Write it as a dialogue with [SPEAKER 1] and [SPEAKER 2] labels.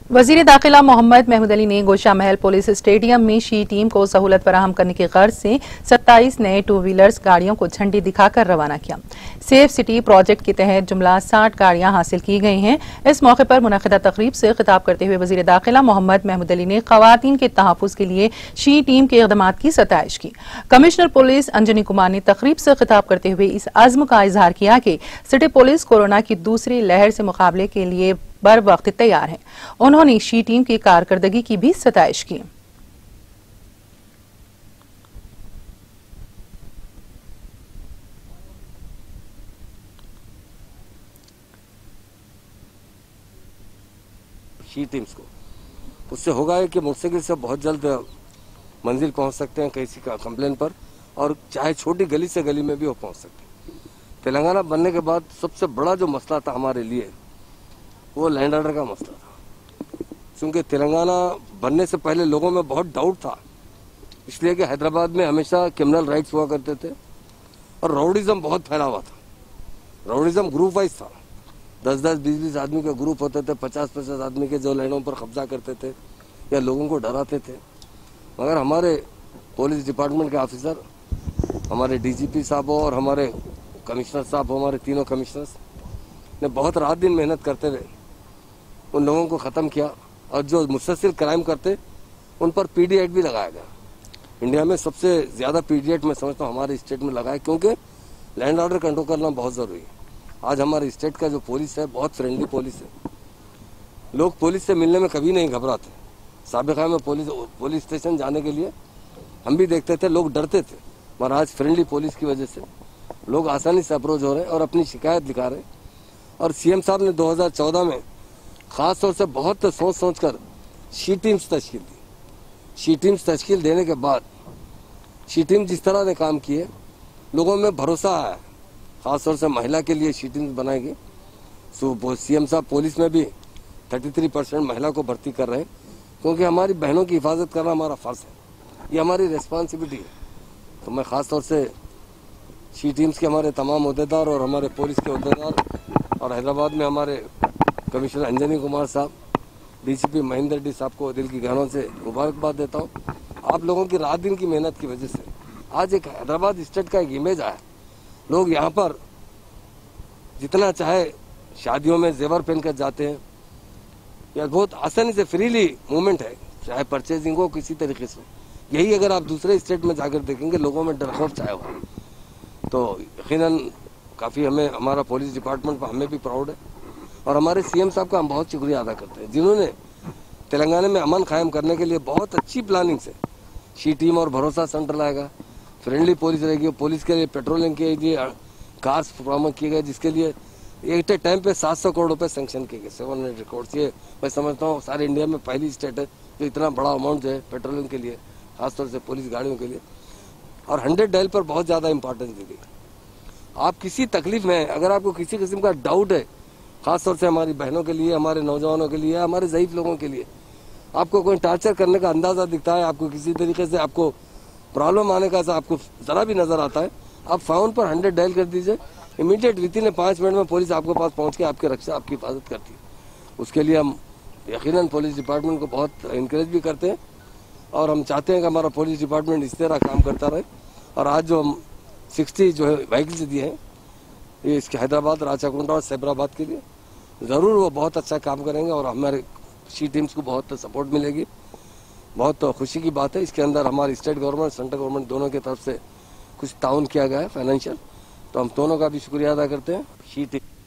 [SPEAKER 1] वजीर दाखिला मोहम्मद महमूद अली ने गोशा महल पुलिस स्टेडियम में शी टीम को सहूलत फराहम करने की गर्ज से 27 नए 2 व्हीलर्स गाड़ियों को झंडी दिखाकर रवाना किया। सेफ सिटी प्रोजेक्ट के तहत जुमला 60 गाड़ियां हासिल की गई हैं। इस मौके पर मुनक़िदा तकरीब से खिताब करते हुए वजीर दाखिला मोहम्मद महमूद अली ने खवातीन के तहफ़्फ़ुज़ के लिए शी टीम के इक़दामात की सताइश की। कमिश्नर पुलिस अंजनी कुमार ने तकरीब से खिताब करते हुए इस अज़्म का इजहार किया कि सिटी पुलिस कोरोना की दूसरी लहर से मुकाबले के लिए बर वक्त तैयार है। उन्होंने शी टीम की कारकर्दगी की भी सताइश की।
[SPEAKER 2] शी टीम्स को उससे होगा कि मोटरसाइकिल से बहुत जल्द मंजिल पहुंच सकते हैं किसी का कंप्लेन पर, और चाहे छोटी गली से गली में भी वो पहुंच सकते हैं। तेलंगाना बनने के बाद सबसे बड़ा जो मसला था हमारे लिए वो लैंड ऑर्डर का मसला था, क्योंकि तेलंगाना बनने से पहले लोगों में बहुत डाउट था, इसलिए कि हैदराबाद में हमेशा क्रिमिनल राइट्स हुआ करते थे और राउडिज्म बहुत फैला हुआ था। राउडिज्म ग्रुप वाइज था, 10-10, 20-20 आदमी के ग्रुप होते थे, 50-50 आदमी के जो लैंडों पर कब्जा करते थे या लोगों को डराते थे। मगर हमारे पुलिस डिपार्टमेंट के ऑफिसर, हमारे डीजीपी साहब और हमारे कमिश्नर साहब, हमारे तीनों कमिश्नर्स ने बहुत रात दिन मेहनत करते हुए उन लोगों को ख़त्म किया, और जो मुसलसल क्राइम करते उन पर पीडी एक्ट भी लगाया गया। इंडिया में सबसे ज़्यादा पीडी एक्ट मैं समझता हूँ हमारे स्टेट में लगाया, क्योंकि लैंड ऑर्डर कंट्रोल करना बहुत ज़रूरी है। आज हमारे स्टेट का जो पुलिस है बहुत फ्रेंडली पुलिस है। लोग पुलिस से मिलने में कभी नहीं घबराते। साबिका में पुलिस स्टेशन जाने के लिए हम भी देखते थे लोग डरते थे, मगर आज फ्रेंडली पुलिस की वजह से लोग आसानी से अप्रोच हो रहे हैं और अपनी शिकायत दिखा रहे हैं। और सीएम साहब ने 2014 में खास तौर से बहुत सोच कर शी टीम्स तश्कील दी। शी टीम्स तश्कील देने के बाद शी टीम जिस तरह ने काम किए, लोगों में भरोसा आया। खास तौर से महिला के लिए शी टीम्स बनाएगी। सीएम साहब पुलिस में भी 33% महिला को भर्ती कर रहे हैं, क्योंकि हमारी बहनों की हिफाजत करना हमारा फर्ज है, ये हमारी रिस्पॉन्सिबिलिटी है। तो मैं खास तौर से शी टीम्स के हमारे तमाम अहदेदार और हमारे पुलिस के अहदेदार और हैदराबाद में हमारे कमिश्नर अंजनी कुमार साहब, डीसीपी महेंद्र रेड्डी साहब को दिल की गहराइयों से मुबारकबाद देता हूँ। आप लोगों की रात दिन की मेहनत की वजह से आज एक हैदराबाद स्टेट का एक इमेज आया। लोग यहाँ पर जितना चाहे शादियों में जेवर पहनकर जाते हैं, या बहुत आसानी से फ्रीली मूवमेंट है, चाहे परचेजिंग हो किसी तरीके से। यही अगर आप दूसरे स्टेट में जाकर देखेंगे, लोगों में डर खौफ छाया हुआ, तो यकीनन काफ़ी हमें, हमारा पुलिस डिपार्टमेंट पर हमें भी प्राउड है। और हमारे सीएम साहब का हम बहुत शुक्रिया अदा करते हैं, जिन्होंने तेलंगाना में अमन कायम करने के लिए बहुत अच्छी प्लानिंग से शी टीम और भरोसा सेंटर लाएगा, फ्रेंडली पुलिस रहेगी, पुलिस के लिए पेट्रोलिंग के लिए कार्स प्रमोट किए गए, जिसके लिए एक टाइम पे 700 करोड़ रुपए सैंक्शन किए गए, 700 करोड़। ये मैं समझता हूँ सारे इंडिया में पहली स्टेट है जो इतना बड़ा अमाउंट जो है पेट्रोलिंग के लिए, खासतौर से पुलिस गाड़ियों के लिए। और 100 डायल पर बहुत ज़्यादा इंपॉर्टेंस दी गई। आप किसी तकलीफ में, अगर आपको किसी किस्म का डाउट है, खासतौर से हमारी बहनों के लिए, हमारे नौजवानों के लिए, हमारे ज़ईफ लोगों के लिए, आपको कोई टार्चर करने का अंदाज़ा दिखता है, आपको किसी तरीके से आपको प्रॉब्लम आने का आपको ज़रा भी नज़र आता है, आप फ़ोन पर 100 डायल कर दीजिए। इमीडिएट विदिन 5 मिनट में पुलिस आपके पास पहुंच के आपकी रक्षा, आपकी हिफाजत करती है। उसके लिए हम यकीनन पुलिस डिपार्टमेंट को बहुत इंकरेज भी करते हैं, और हम चाहते हैं कि हमारा पुलिस डिपार्टमेंट इस तरह काम करता रहे। और आज जो हम 60 जो है व्हीकल्स दिए हैं, ये इसके हैदराबाद, राचाकोंडा और सैबराबाद के लिए, ज़रूर वो बहुत अच्छा काम करेंगे और हमारे शी टीम्स को बहुत सपोर्ट मिलेगी। बहुत खुशी की बात है, इसके अंदर हमारी स्टेट गवर्नमेंट, सेंट्रल गवर्नमेंट दोनों की तरफ से कुछ ताउन किया गया है फाइनेंशियल, तो हम दोनों का भी शुक्रिया अदा करते हैं। She team